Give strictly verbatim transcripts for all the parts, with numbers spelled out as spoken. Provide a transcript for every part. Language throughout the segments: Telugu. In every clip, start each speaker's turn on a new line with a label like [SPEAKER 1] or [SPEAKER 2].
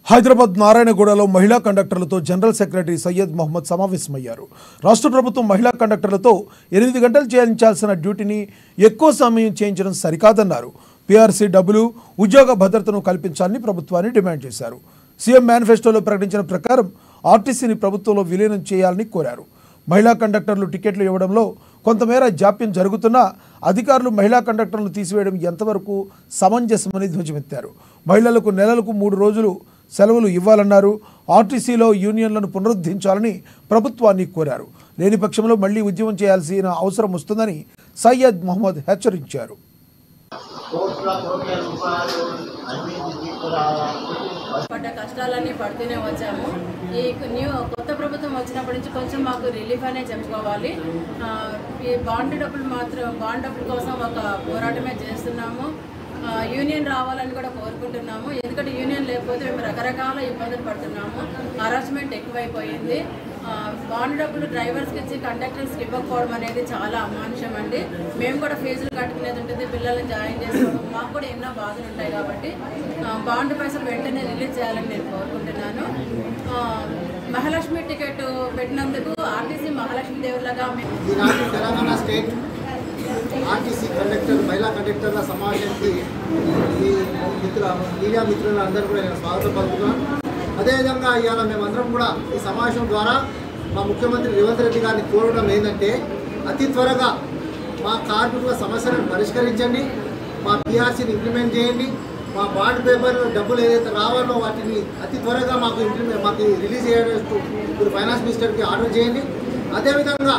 [SPEAKER 1] హైదరాబాద్ నారాయణగూడలో మహిళా కండక్టర్లతో జనరల్ సెక్రటరీ సయ్యద్ మహమ్మద్ సమావేశమయ్యారు. రాష్ట్ర ప్రభుత్వం మహిళా కండక్టర్లతో ఎనిమిది గంటలు చేయించాల్సిన డ్యూటీని ఎక్కువ సమయం చేయించడం సరికాదన్నారు. పీఆర్సీ డబ్బులు, ఉద్యోగ భద్రతను కల్పించాలని ప్రభుత్వాన్ని డిమాండ్ చేశారు. సీఎం మేనిఫెస్టోలో ప్రకటించిన ప్రకారం ఆర్టీసీని ప్రభుత్వంలో విలీనం చేయాలని కోరారు. మహిళా కండక్టర్లు టికెట్లు ఇవ్వడంలో కొంతమేర జాప్యం జరుగుతున్నా అధికారులు మహిళా కండక్టర్లను తీసివేయడం ఎంతవరకు సమంజసమని ధ్వజమెత్తారు. మహిళలకు నెలలకు మూడు రోజులు సెలవులు ఇవ్వాలన్నారు. ఆర్టీసీలో యూనియన్లను పునరుద్ధరించాలని ప్రభుత్వాన్ని కోరారు. లేని పక్షంలో మళ్లీ ఉద్యమం చేయాల్సిన అవసరం వస్తుందని సయ్యద్ మహమ్మద్ హెచ్చరించారు.
[SPEAKER 2] పడ్డ కష్టాలన్నీ పడుతూనే వచ్చాము. ఈ న్యూ కొత్త ప్రభుత్వం వచ్చినప్పటి నుంచి కొంచెం మాకు రిలీఫ్ అనే చెప్పుకోవాలి. ఈ బాండ్ డబ్బులు మాత్రం బాండ్ డబ్బుల కోసం ఒక పోరాటమే చేస్తున్నాము. యూనియన్ రావాలని కూడా కోరుకుంటున్నాము. ఎందుకంటే యూనియన్ లేకపోతే మేము రకరకాల ఇబ్బందులు పడుతున్నాము. హరాస్మెంట్ ఎక్కువైపోయింది. బాండ్ డబ్బులు డ్రైవర్స్కి ఇచ్చి కండక్టర్స్కి ఇవ్వకపోవడం అనేది చాలా అమానుషం అండి. మేము కూడా ఫీజులు కట్టుకునేది ఉంటుంది, పిల్లల్ని జాయిన్ చేసుకోవడం, మాకు కూడా ఎన్నో బాధలు ఉంటాయి. కాబట్టి బాండ్ పైసలు వెంటనే రిలీజ్ చేయాలని నేను కోరుకుంటున్నాను. మహాలక్ష్మి టికెట్ పెట్టినందుకు ఆర్టీసీ మహాలక్ష్మి దేవుళ్ళగా
[SPEAKER 3] తెలంగాణ స్టేట్ ఆర్టీసీ కండక్టర్ మహిళా కండక్టర్ల సమావేశానికి ఈ మిత్ర మీడియా మిత్రులందరూ కూడా నేను స్వాగతం పలుకుతున్నాను. అదేవిధంగా ఇవాళ మేమందరం కూడా ఈ సమావేశం ద్వారా మా ముఖ్యమంత్రి రేవంత్ రెడ్డి గారిని కోరడం ఏంటంటే అతి త్వరగా మా కార్మికుల సమస్యలను పరిష్కరించండి, మా పీఆర్సీని ఇంప్లిమెంట్ చేయండి, మా బాండ్ పేపర్లో డబ్బులు ఏదైతే రావాలో వాటిని అతి త్వరగా మాకు ఇంప్లిమెంట్ మాకు రిలీజ్ చేయడానికి మీరు ఫైనాన్స్ మినిస్టర్కి ఆర్డర్ చేయండి. అదేవిధంగా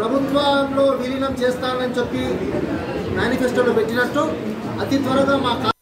[SPEAKER 3] ప్రభుత్వంలో విలీనం చేస్తానని చెప్పి మేనిఫెస్టోలో పెట్టినట్టు అతి త్వరగా మా